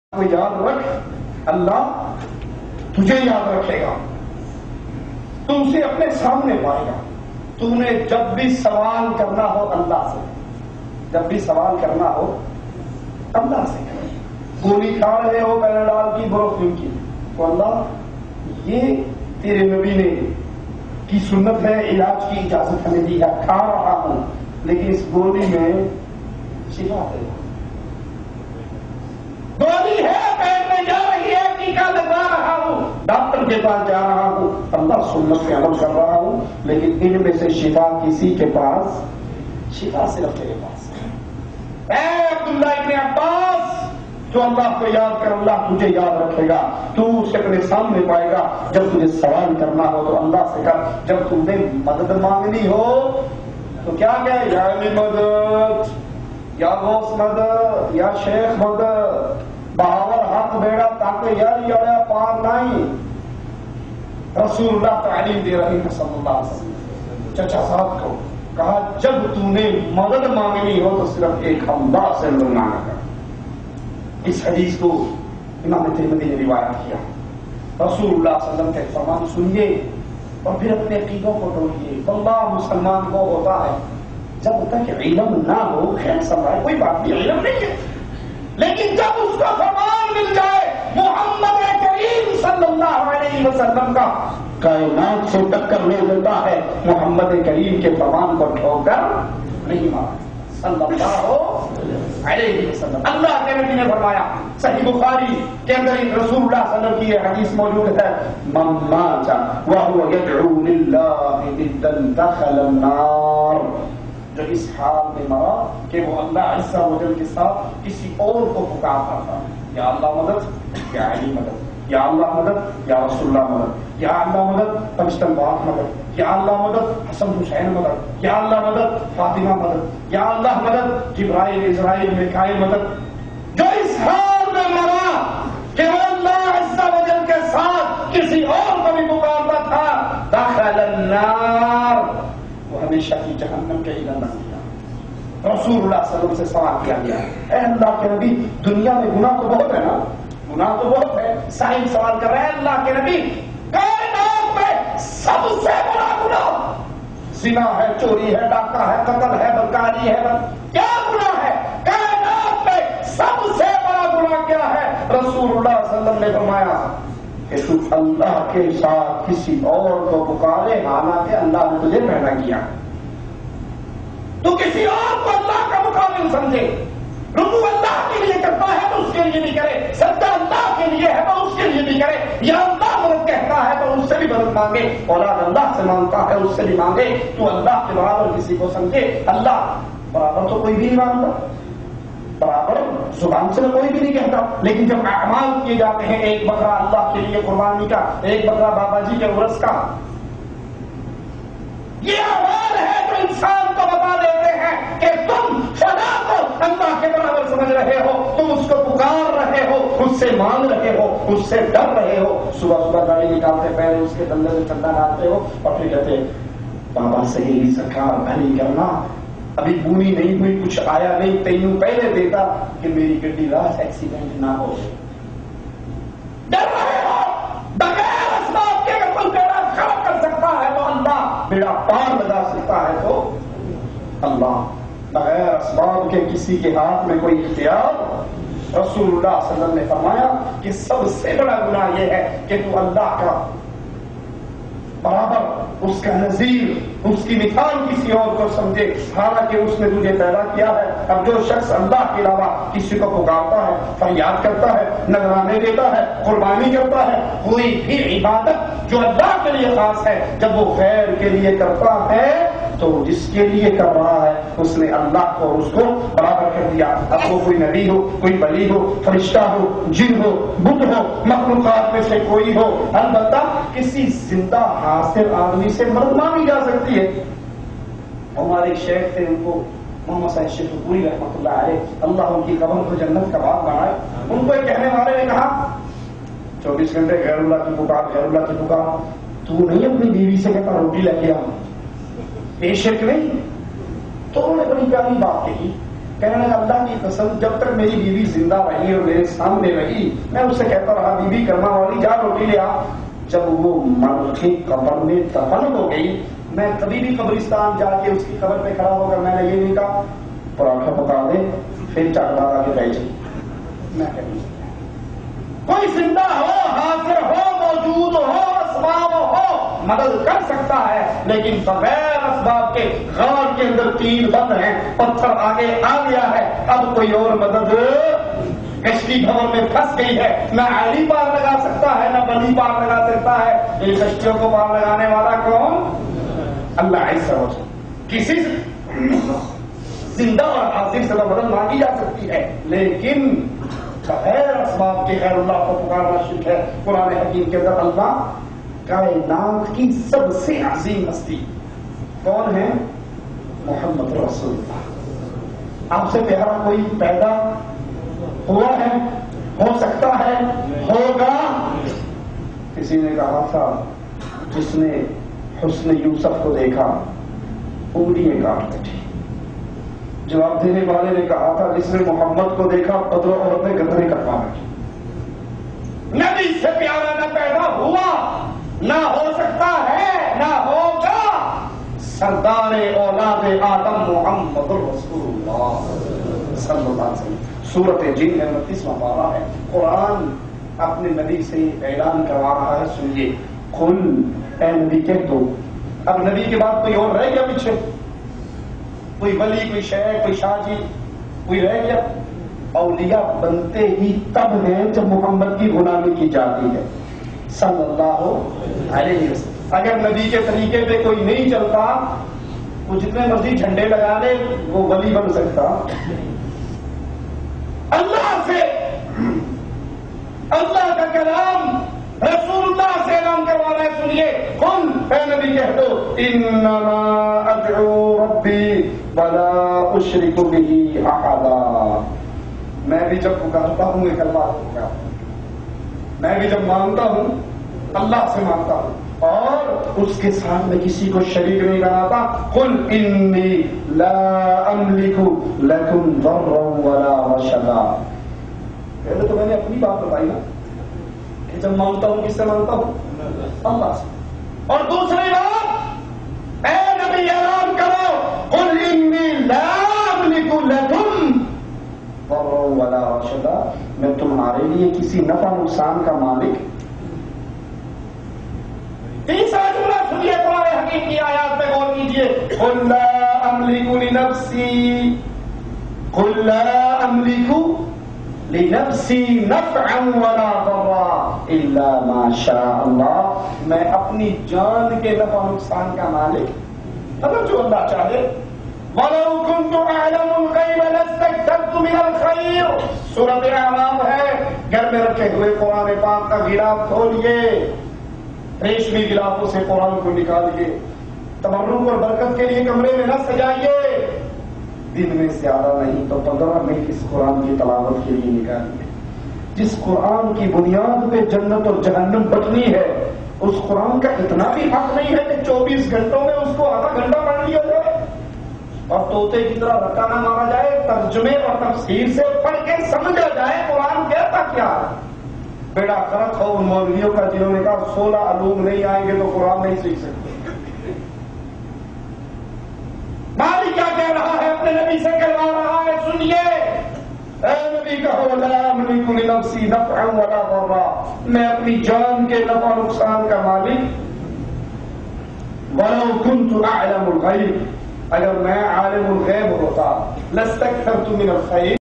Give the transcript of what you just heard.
کو یاد رکھ، اللہ تجھے یاد رکھے گا، تو اسے اپنے سامنے پائے گا۔ تو نے جب بھی سوال کرنا ہو اللہ سے، جب بھی سوال کرنا ہو اللہ سے کرے۔ گولی کھا رہے ہو پیناڈول کی، بروفین کی، تو اللہ یہ تیرے نبی نے کی سنت ہے، علاج کی اجازت ہمیں دی ہے، کھا رہا ہوں لیکن اس گولی میں شفا ہے، گولی ہے پیٹ میں جا رہی ہے، ٹیکا لگوا رہا ہوں، ڈاکٹر کے پاس جا رہا ہوں، اللہ سنت پہ عمل کر رہا ہوں، لیکن ان میں سے شفا کسی کے پاس، شفا صرف تیرے پاس ہے۔ اے عبداللہ ابن عباس، تو اللہ کو یاد کر، اللہ تجھے یاد رکھے گا، تو اسے اپنے سامنے پائے گا۔ جب تجھے سوال کرنا ہو تو اللہ سے کر، جب تم نے مدد مانگنی ہو تو کیا کہے، یا علی مدد، یا غوث مدد، یا شیخ مدد، بہاور حق بیڑا تاکہ یار یڑیا پار نہیں۔ رسول اللہ تعلیم دے رہے ہیں صلی اللہ علیہ وسلم۔ چچا صاحب کو کہا جب تو نے مدد مانگنی ہو تو صرف ایک اللہ سے مانگا کر۔ اس حدیث کو امام ترمذی نے روایت کیا۔ رسول اللہ صلی اللہ علیہ وسلم کے فرمان سنیے اور پھر اپنے عقیدوں کو توڑیے۔ واللہ مسلمان کو ہوتا ہے جب تک علم نہ ہو، خیر سمجھائے کوئی بات نہیں، علم نہیں ہے، لیکن جب اس کو فرمان مل جائے محمد کریم صلی اللہ علیہ وسلم کا، کائنات سے ٹکر لے لیتا ہے، محمد کریم کے فرمان کو ٹھوکر نہیں مارا صلی اللہ علیہ وسلم۔ اللہ کے نبی نے فرمایا، صحیح بخاری کے اندر رسول اللہ صلی اللہ علیہ وسلم کی یہ حدیث موجود ہے، من مات وهو يدعو لله ندا دخل النار، جو اس حال میں مرا کہ وہ اللہ عز و جل کے ساتھ کسی اور کو پکارتا تھا، یا اللہ مدد، یا علی مدد، یا اللہ مدد، یا رسول اللہ مدد، یا اللہ مدد پنجتن باغ مدد، یا اللہ مدد حسن حسین مدد، یا اللہ مدد فاطمہ مدد، یا اللہ مدد جبرائیل اسرائیل میکائیل مدد۔ جو اس حال میں مرا کہ وہ اللہ عز و جل کے ساتھ کسی اور کو بھی پکارتا تھا، دخل النار، وہ ہمیشہ کی جہنم کے ایندھن بن گیا۔ رسول اللہ صلی اللہ علیہ وسلم سے سوال کیا گیا، اے اللہ کے نبی، دنیا میں گناہ تو بہت ہے نا، گناہ تو بہت ہے، سائن سوال کر رہے ہیں، اللہ کے نبی کائنات میں سب سے بڑا گناہ زنا ہے، چوری ہے، ڈاکہ ہے، قتل ہے، بدکاری ہے، کیا گناہ ہے کائنات میں سب سے بڑا گناہ کیا ہے؟ رسول اللہ صلی اللہ علیہ وسلم نے فرمایا کہ تو اللہ کے ساتھ کسی اور کو پکارے حالانکہ اللہ نے تجھے پیدا کیا، تو کسی اور کو اللہ کا مقابل سمجھے، رکوع اللہ کے لیے کرتا ہے تو اس کے لیے بھی کرے، سجدہ اللہ کے لیے ہے تو اس کے لیے بھی کرے، یا اللہ مدد کہتا ہے تو اس سے بھی مدد مانگے، اولاد اللہ سے مانگتا ہے اس سے بھی مانگے، تو اللہ کے برابر کسی کو سمجھے۔ اللہ برابر تو کوئی بھی نہیں مانگتا، برابر زبان سے کوئی بھی نہیں کہتا، لیکن جب اعمال کیے جاتے ہیں، ایک بکرا اللہ کے لیے قربانی کا، ایک بکرا بابا جی کے عرس کا، یہ اعمال ہے جو انسان کو بتا دیتے ہیں کہ تم فلاں کو اللہ کے برابر سمجھ رہے ہو، تم اس کو پکار رہے ہو، اس سے مانگ رہے ہو، اس سے ڈر رہے ہو، صبح صبح گاڑی نکالتے پہلے اس کے دندے میں چندہ ڈالتے ہو اور پھر کہتے بابا صحیح سرکار بھلی کرنا، ابھی بونی نہیں ہوئی، کچھ آیا نہیں، تینوں پہلے دیتا کہ میری گڈی رات ایکسیڈنٹ نہ ہو۔ ڈر رہے ہو، بغیر اسباب کے اگر کوئی بیڑا کھڑا کر سکتا ہے تو اللہ، بیڑا پار لگا سکتا ہے تو اللہ، بغیر اسباب کے کسی کے ہاتھ میں کوئی اختیار۔ رسول اللہ صلی اللہ علیہ وسلم نے فرمایا کہ سب سے بڑا گناہ یہ ہے کہ تو اللہ کا برابر، اس کا نظیر، اس کی مثال کسی اور کو سمجھے، حالانکہ اس نے تجھے پیدا کیا ہے۔ اب جو شخص اللہ کے علاوہ کسی کو پکارتا ہے، فریاد کرتا ہے، نذرانے دیتا ہے، قربانی کرتا ہے، کوئی بھی عبادت جو اللہ کے لیے خاص ہے، جب وہ غیر کے لیے کرتا ہے تو جس کے لیے کر رہا ہے اس نے اللہ کو اور اس کو برابر کر دیا۔ اب وہ کوئی نبی ہو، کوئی ولی ہو، فرشتہ ہو، جن ہو، بت ہو، مخلوقات میں سے کوئی ہو، البتہ کسی زندہ حاضر آدمی سے مدد مانگی جا سکتی ہے۔ ہمارے شیخ تھے، ان کو محمد صاحب شیخ پوری رحمۃ اللہ علیہ، اللہ ان کی قبر کو جنت کا باغ بنائے، ان کو ایک کہنے والے نے کہا 24 گھنٹے غیر اللہ کی پکار، غیر اللہ کی پکار، تو نہیں اپنی بیوی سے کہتا روٹی لے کے آ، بے شک نہیں۔ تو انہوں نے بڑی پیاری بات کہی کہنے لگا اللہ کی قسم جب تک میری بیوی زندہ رہی اور میرے سامنے رہی میں اس سے کہتا رہا بی بی کرما والی جا روٹی لے آ. جب وہ مر کے قبر میں دفن ہو گئی میں کبھی بھی قبرستان جا کے اس کی قبر پہ کھڑا ہو کر میں نے یہ نہیں کہا پراٹھا پکا دے پھر چاکر آ کے بیٹھ جائے. میں کہوں کوئی زندہ ہو حاضر ہو موجود ہو اسباب ہو مدد کر سکتا ہے لیکن بغیر اسباب کے غار کے اندر 3 بند ہیں پتھر آگے آ گیا ہے اب کوئی اور مدد کشتی بھور میں پھنس گئی ہے نہ علی پار لگا سکتا ہے نہ بلی پار لگا سکتا ہے. ان کشتیوں کو پار لگانے والا کون؟ اللہ عز و جل. کسی زندہ اور حاضر سے مدد مانگی جا سکتی ہے لیکن بغیر اسباب کے غیر اللہ کو پکارنا شرک ہے. قرآن حکیم کے اندر اللہ کائنات کی سب سے عظیم ہستی کون ہے؟ محمد رسول اللہ. آپ سے پیارا کوئی پیدا ہوا ہے؟ ہو سکتا ہے؟ ہوگا؟ کسی نے کہا تھا جس نے حسن یوسف کو دیکھا انگلیاں کاٹ بیٹھی. جواب دینے والے نے کہا تھا جس نے محمد کو دیکھا بدر و عہد میں گردنیں کٹوا بیٹھی. نبی سے پیارا نہ پیدا ہوا نہ ہو سکتا ہے نہ ہوگا. سردار اولاد آدم محمد رسول اللہ صلی اللہ علیہ وسلم. سورۃ جن 29واں پارہ ہے. قرآن اپنے نبی سے اعلان کروا رہا ہے سنیے قل اے نبی کہہ دو. اب نبی کے بعد کوئی اور رہ گیا پیچھے؟ کوئی ولی کوئی شیخ کوئی شاہ جی کوئی رہ گیا؟ اولیاء بنتے ہی تب ہیں جب محمد کی غلامی کی جاتی ہے صلی اللہ علیہ وسلم. اگر نبی کے طریقے پہ کوئی نہیں چلتا وہ جتنے مرضی جھنڈے لگا لے وہ ولی بن سکتا. اللہ سے اللہ کا کلام رسول اللہ سے اعلان کروا رہے ہیں سنیے قل اے نبی کہہ دو انما ادعو ربی ولا اشرک به احدا. میں بھی جب پکارتا ہوں ایک اللہ کو پکارتا ہوں. میں بھی جب مانگتا ہوں اللہ سے مانگتا ہوں اور اس کے ساتھ میں کسی کو شریک نہیں بناتا. قل انی لا املک لکم ضرا ولا رشدا. پہلے تو میں نے اپنی بات بتائی نا کہ جب مانگتا ہوں کس سے مانگتا ہوں؟ اللہ سے. اور دوسری بات اے نبی اعلان کرو قل انی لا املک لکم ضرا ولا رشدا. میں تمہارے لیے کسی نفع نقصان کا مالک. تیسرا جملہ سنیے قرآن حکیم کی آیات پہ غور کیجیے قل لا املک لنفسی قل لا املک لنفسی نفعا ولا ضرا الا ما شاء اللہ. میں اپنی جان کے نفع نقصان کا مالک اگر جو اللہ چاہے. وَلَوْ كُنْتُ أَعْلَمُ الْغَيْبَ لَاسْتَكْثَرْتُ مِنَ الْخَيْرِ. سورۃ اعراف ہے. گھر میں رکھے ہوئے قرآن پاک کا غلاف کھولیے ریشمی غلافوں سے قرآن کو نکالیے. تبرک اور برکت کے لیے کمرے میں نہ سجائیے. دن میں زیادہ نہیں تو 15 منٹ اس قرآن کی تلاوت کے لیے نکالیے. جس قرآن کی بنیاد پہ جنت اور جہنم بٹنی ہے اس قرآن کا اتنا بھی حق نہیں ہے کہ 24 گھنٹوں میں اس کو آدھا گھنٹہ پڑھ لیا جائے اور طوطے کی طرح رٹا نہ مارا جائے. ترجمے اور تفسیر سے پڑھ کے سمجھا جائے قرآن کہتا کیا ہے. بیڑا غرق ہو ان مولویوں کا جنہوں نے کہا 16 علوم نہیں آئیں گے تو قرآن نہیں سیکھ سکتے. مالک کیا کہہ رہا ہے اپنے نبی سے کہوا رہا ہے سنیے اے نبی کہو لا املک لنفسی نفعا ولا ضرا. میں اپنی جان کے نفع نقصان کا مالک. ولو كنت اعلم الغیب اگر میں عالم الغیب ہوتا لاستكثرت من الخیر